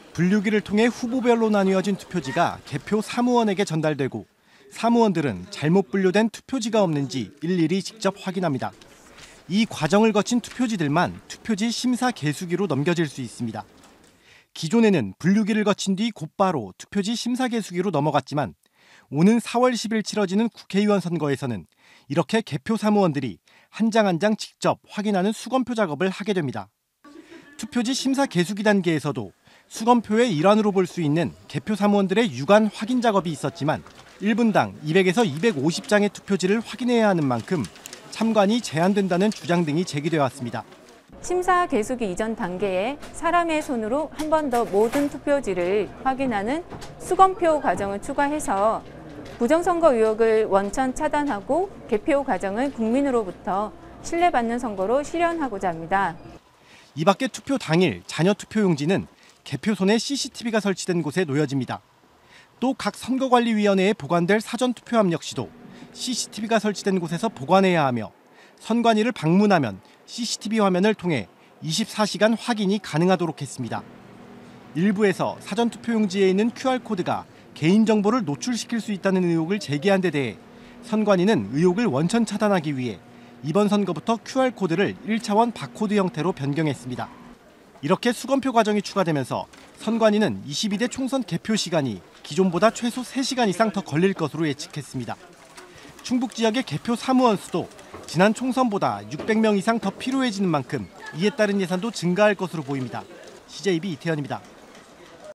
분류기를 통해 후보별로 나뉘어진 투표지가 개표 사무원에게 전달되고 사무원들은 잘못 분류된 투표지가 없는지 일일이 직접 확인합니다. 이 과정을 거친 투표지들만 투표지 심사 개수기로 넘겨질 수 있습니다. 기존에는 분류기를 거친 뒤 곧바로 투표지 심사 개수기로 넘어갔지만 오는 4월 10일 치러지는 국회의원 선거에서는 이렇게 개표 사무원들이 한 장 한 장 직접 확인하는 수검표 작업을 하게 됩니다. 투표지 심사 개수기 단계에서도 수검표의 일환으로 볼 수 있는 개표 사무원들의 유관 확인 작업이 있었지만 1분당 200에서 250장의 투표지를 확인해야 하는 만큼 참관이 제한된다는 주장 등이 제기돼 왔습니다. 심사 개수기 이전 단계에 사람의 손으로 한 번 더 모든 투표지를 확인하는 수검표 과정을 추가해서 부정선거 의혹을 원천 차단하고 개표 과정을 국민으로부터 신뢰받는 선거로 실현하고자 합니다. 이 밖에 투표 당일 잔여 투표용지는 개표소내 CCTV가 설치된 곳에 놓여집니다. 또 각 선거관리위원회에 보관될 사전투표함 역시도 CCTV가 설치된 곳에서 보관해야 하며 선관위를 방문하면 CCTV 화면을 통해 24시간 확인이 가능하도록 했습니다. 일부에서 사전투표용지에 있는 QR코드가 개인정보를 노출시킬 수 있다는 의혹을 제기한 데 대해 선관위는 의혹을 원천 차단하기 위해 이번 선거부터 QR코드를 1차원 바코드 형태로 변경했습니다. 이렇게 수검표 과정이 추가되면서 선관위는 22대 총선 개표 시간이 기존보다 최소 3시간 이상 더 걸릴 것으로 예측했습니다. 충북 지역의 개표 사무원 수도 지난 총선보다 600명 이상 더 필요해지는 만큼 이에 따른 예산도 증가할 것으로 보입니다. CJB 이태현입니다.